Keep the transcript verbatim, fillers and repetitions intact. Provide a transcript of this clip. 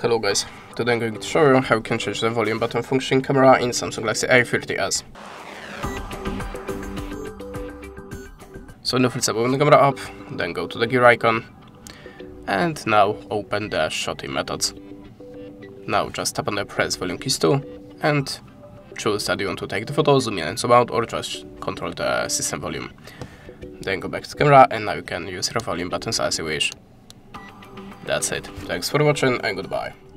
Hello guys, today I'm going to show you how you can change the volume button function in camera in Samsung Galaxy A thirty s. So now first open the camera app, then go to the gear icon, and now open the shotting methods. Now just tap on the press volume keys too, and choose that you want to take the photo, zoom in and zoom out, or just control the system volume. Then go back to the camera, and now you can use your volume buttons as you wish. That's it. Thanks for watching and goodbye.